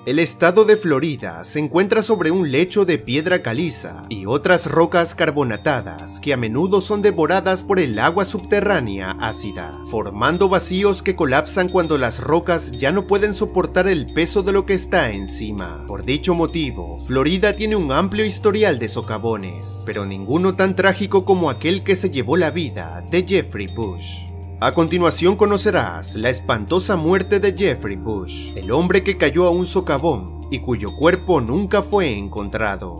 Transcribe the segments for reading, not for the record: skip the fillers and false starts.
El estado de Florida se encuentra sobre un lecho de piedra caliza y otras rocas carbonatadas que a menudo son devoradas por el agua subterránea ácida, formando vacíos que colapsan cuando las rocas ya no pueden soportar el peso de lo que está encima. Por dicho motivo, Florida tiene un amplio historial de socavones, pero ninguno tan trágico como aquel que se llevó la vida de Jeffrey Bush. A continuación conocerás la espantosa muerte de Jeffrey Bush, el hombre que cayó a un socavón y cuyo cuerpo nunca fue encontrado.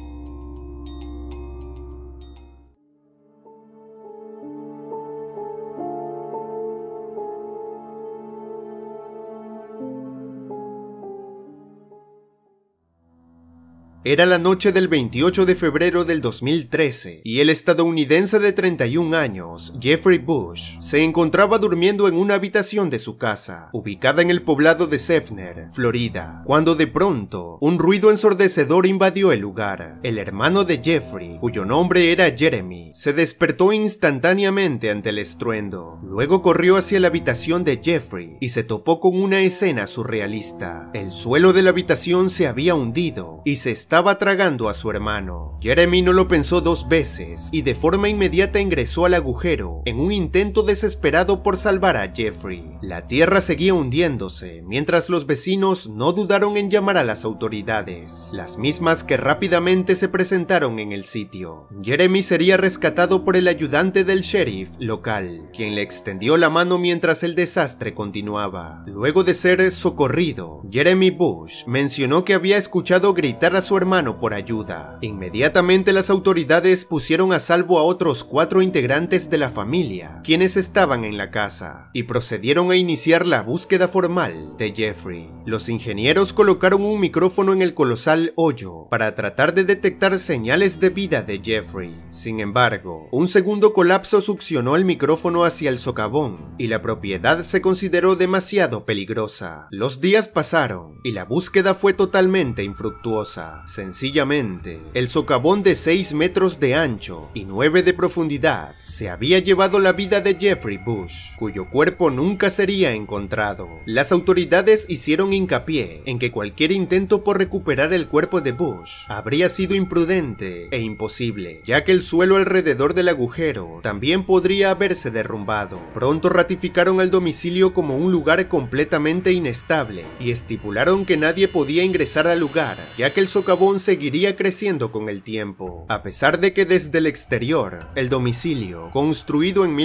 Era la noche del 28 de febrero del 2013 y el estadounidense de 31 años, Jeffrey Bush, se encontraba durmiendo en una habitación de su casa, ubicada en el poblado de Seffner, Florida, cuando de pronto un ruido ensordecedor invadió el lugar. El hermano de Jeffrey, cuyo nombre era Jeremy, se despertó instantáneamente ante el estruendo. Luego corrió hacia la habitación de Jeffrey y se topó con una escena surrealista. El suelo de la habitación se había hundido y se estaba tragando a su hermano. Jeremy no lo pensó dos veces y de forma inmediata ingresó al agujero en un intento desesperado por salvar a Jeffrey. La tierra seguía hundiéndose mientras los vecinos no dudaron en llamar a las autoridades, las mismas que rápidamente se presentaron en el sitio. Jeremy sería rescatado por el ayudante del sheriff local, quien le extendió la mano mientras el desastre continuaba. Luego de ser socorrido, Jeremy Bush mencionó que había escuchado gritar a su hermano por ayuda. Inmediatamente las autoridades pusieron a salvo a otros 4 integrantes de la familia, quienes estaban en la casa, y procedieron a iniciar la búsqueda formal de Jeffrey. Los ingenieros colocaron un micrófono en el colosal hoyo para tratar de detectar señales de vida de Jeffrey. Sin embargo, un segundo colapso succionó el micrófono hacia el socavón y la propiedad se consideró demasiado peligrosa. Los días pasaron y la búsqueda fue totalmente infructuosa. Sencillamente, el socavón de 6 metros de ancho y 9 de profundidad se había llevado la vida de Jeffrey Bush, cuyo cuerpo nunca sería encontrado. Las autoridades hicieron hincapié en que cualquier intento por recuperar el cuerpo de Bush habría sido imprudente e imposible, ya que el suelo alrededor del agujero también podría haberse derrumbado. Pronto ratificaron el domicilio como un lugar completamente inestable y estipularon que nadie podía ingresar al lugar, ya que el socavón seguiría creciendo con el tiempo. A pesar de que desde el exterior, el domicilio, construido en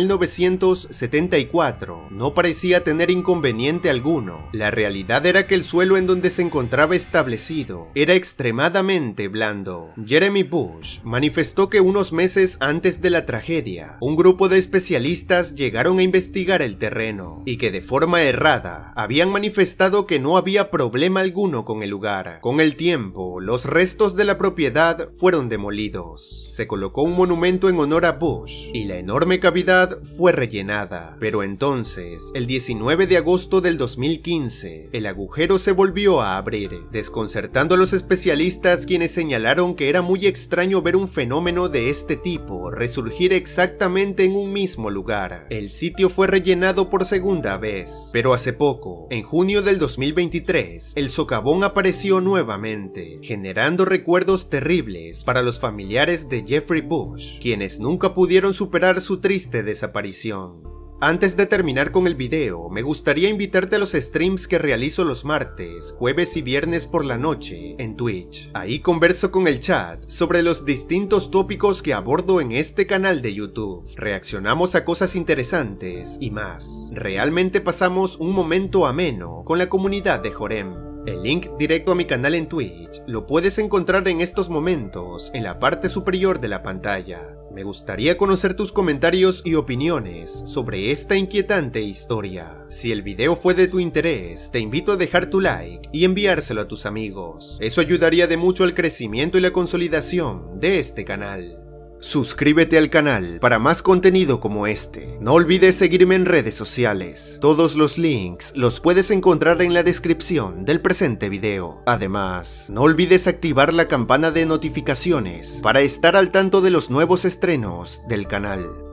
1974, no parecía tener inconveniente alguno, la realidad era que el suelo en donde se encontraba establecido era extremadamente blando. Jeremy Bush manifestó que unos meses antes de la tragedia, un grupo de especialistas llegaron a investigar el terreno y que de forma errada habían manifestado que no había problema alguno con el lugar. Con el tiempo, los restos de la propiedad fueron demolidos. Se colocó un monumento en honor a Bush y la enorme cavidad fue rellenada. Pero entonces, el 19 de agosto del 2015, el agujero se volvió a abrir, desconcertando a los especialistas, quienes señalaron que era muy extraño ver un fenómeno de este tipo resurgir exactamente en un mismo lugar. El sitio fue rellenado por segunda vez, pero hace poco, en junio del 2023, el socavón apareció nuevamente, generando recuerdos terribles para los familiares de Jeffrey Bush, quienes nunca pudieron superar su triste desaparición. Antes de terminar con el video, me gustaría invitarte a los streams que realizo los martes, jueves y viernes por la noche en Twitch. Ahí converso con el chat sobre los distintos tópicos que abordo en este canal de YouTube. Reaccionamos a cosas interesantes y más. Realmente pasamos un momento ameno con la comunidad de Jorem. El link directo a mi canal en Twitch lo puedes encontrar en estos momentos en la parte superior de la pantalla. Me gustaría conocer tus comentarios y opiniones sobre esta inquietante historia. Si el video fue de tu interés, te invito a dejar tu like y enviárselo a tus amigos. Eso ayudaría de mucho al crecimiento y la consolidación de este canal. Suscríbete al canal para más contenido como este. No olvides seguirme en redes sociales. Todos los links los puedes encontrar en la descripción del presente video. Además, no olvides activar la campana de notificaciones para estar al tanto de los nuevos estrenos del canal.